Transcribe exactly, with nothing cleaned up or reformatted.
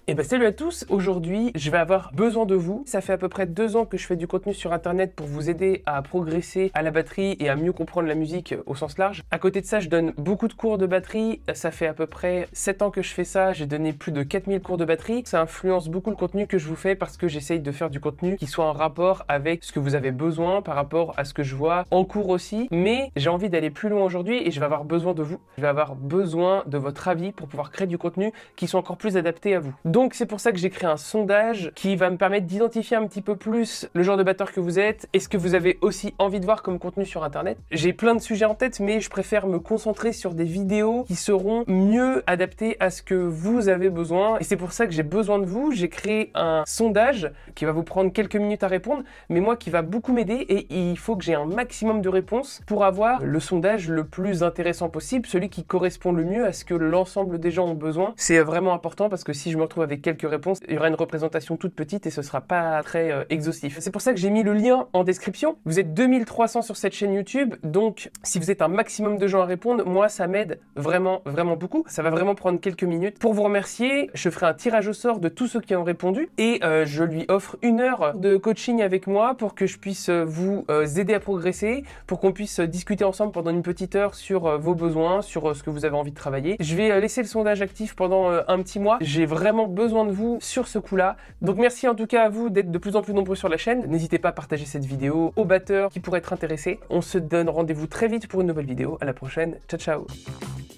Et ben salut à tous, aujourd'hui je vais avoir besoin de vous. Ça fait à peu près deux ans que je fais du contenu sur internet pour vous aider à progresser à la batterie et à mieux comprendre la musique au sens large. À côté de ça, je donne beaucoup de cours de batterie. Ça fait à peu près sept ans que je fais ça, j'ai donné plus de quatre mille cours de batterie. Ça influence beaucoup le contenu que je vous fais parce que j'essaye de faire du contenu qui soit en rapport avec ce que vous avez besoin par rapport à ce que je vois en cours aussi. Mais j'ai envie d'aller plus loin aujourd'hui et je vais avoir besoin de vous. Je vais avoir besoin de votre avis pour pouvoir créer du contenu qui soit encore plus adapté à vous. Donc c'est pour ça que j'ai créé un sondage qui va me permettre d'identifier un petit peu plus le genre de batteur que vous êtes et ce que vous avez aussi envie de voir comme contenu sur internet. J'ai plein de sujets en tête, mais je préfère me concentrer sur des vidéos qui seront mieux adaptées à ce que vous avez besoin. Et c'est pour ça que j'ai besoin de vous. J'ai créé un sondage qui va vous prendre quelques minutes à répondre, mais moi qui va beaucoup m'aider, et il faut que j'ai un maximum de réponses pour avoir le sondage le plus intéressant possible, celui qui correspond le mieux à ce que l'ensemble des gens ont besoin. C'est vraiment important parce que si je me retrouve avec quelques réponses, il y aura une représentation toute petite et ce sera pas très euh, exhaustif. C'est pour ça que j'ai mis le lien en description. Vous êtes deux mille trois cents sur cette chaîne YouTube, donc si vous êtes un maximum de gens à répondre, moi ça m'aide vraiment, vraiment beaucoup. Ça va vraiment prendre quelques minutes. Pour vous remercier, je ferai un tirage au sort de tous ceux qui ont répondu et euh, je lui offre une heure de coaching avec moi pour que je puisse vous euh, aider à progresser, pour qu'on puisse discuter ensemble pendant une petite heure sur euh, vos besoins, sur euh, ce que vous avez envie de travailler. Je vais euh, laisser le sondage actif pendant euh, un petit mois. J'ai vraiment besoin de vous sur ce coup-là. Donc merci en tout cas à vous d'être de plus en plus nombreux sur la chaîne. N'hésitez pas à partager cette vidéo aux batteurs qui pourraient être intéressés. On se donne rendez-vous très vite pour une nouvelle vidéo. À la prochaine. Ciao, ciao.